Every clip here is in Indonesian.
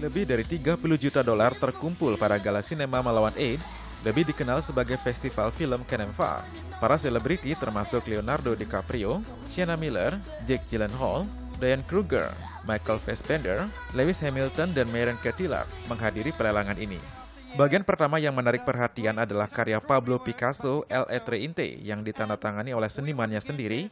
Lebih dari 30 juta dolar terkumpul pada Gala Sinema Melawan AIDS, lebih dikenal sebagai festival film Cannes. Para selebriti termasuk Leonardo DiCaprio, Sienna Miller, Jake Gyllenhaal, Diane Kruger, Michael Fassbender, Lewis Hamilton, dan Marion Cotillard menghadiri pelelangan ini. Bagian pertama yang menarik perhatian adalah karya Pablo Picasso, El Etre Inte, yang ditandatangani oleh senimannya sendiri.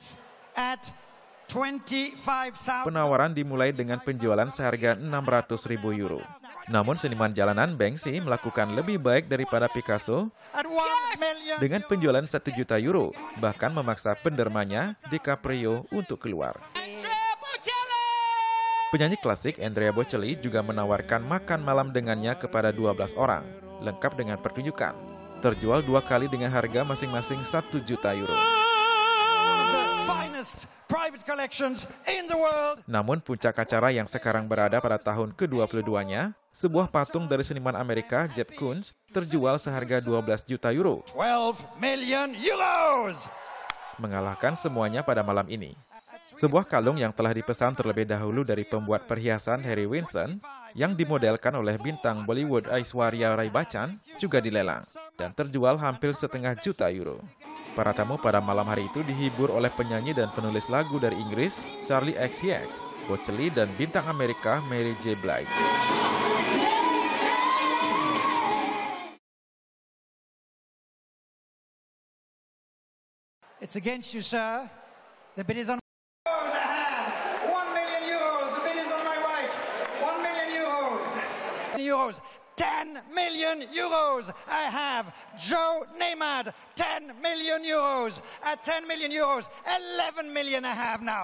Penawaran dimulai dengan penjualan seharga 600.000 euro. Namun seniman jalanan Banksy melakukan lebih baik daripada Picasso dengan penjualan 1 juta euro, bahkan memaksa pendermanya, DiCaprio, untuk keluar. Penyanyi klasik Andrea Bocelli juga menawarkan makan malam dengannya kepada 12 orang, lengkap dengan pertunjukan. Terjual 2 kali dengan harga masing-masing 1 juta euro. Namun puncak acara yang sekarang berada pada tahun ke-22-nya, sebuah patung dari seniman Amerika Jeff Koons terjual seharga 12 juta euro. 12 million euros. Mengalahkan semuanya pada malam ini. Sebuah kalung yang telah dipesan terlebih dahulu dari pembuat perhiasan Harry Winston yang dimodelkan oleh bintang Bollywood Aishwarya Rai Bachchan juga dilelang dan terjual hampir 1,5 juta euro. Para tamu pada malam hari itu dihibur oleh penyanyi dan penulis lagu dari Inggris Charlie XCX, Bocelli, dan bintang Amerika Mary J. Blige. It's against you, sir. The bid is on. I have 1 million euros. The bid is on my right. 1 million euros. 10 million euros. I have Joe Namath. 10 million euros. At 10 million euros, 11 million I have now.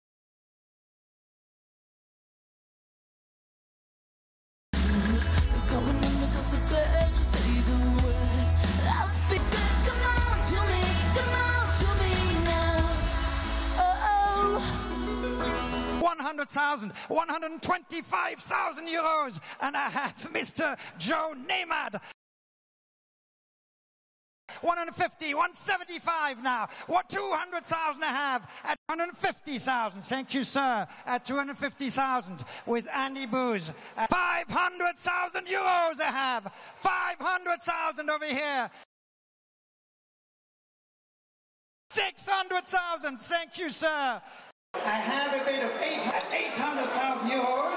€100,000, 125,000 euros, and I have Mr. Joe Namath. 150, 175 now. What 200,000 I have at 150,000. Thank you, sir. At 250,000 with Andy Booz. 500,000 euros I have. 500,000 over here. 600,000. Thank you, sir. I have a bid of 800,000 euros.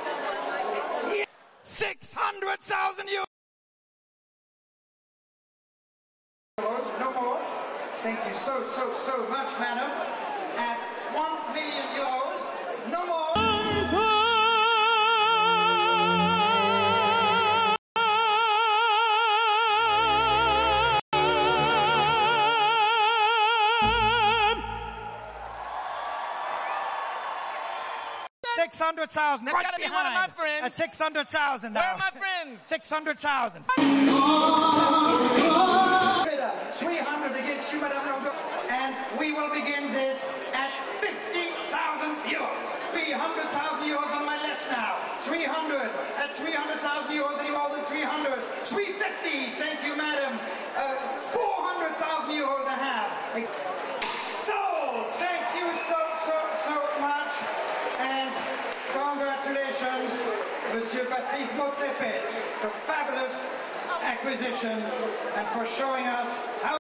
600,000 euros. No more. Thank you so much, madam. At 1 million euros. No more. $600,000 right gotta be behind. one of my friends. At 600,000 now. Where are my friends? 600,000. 300 against you, Madame Longo. And we will begin this at 50,000 euros. 300,000 euros on my left now. 300 at 300,000 euros, any more than 300. 350. Thank you, Madam. 400,000 euros I have. Sold. Thank you so much. And congratulations, Monsieur Patrice Motsepe, a fabulous acquisition, and for showing us how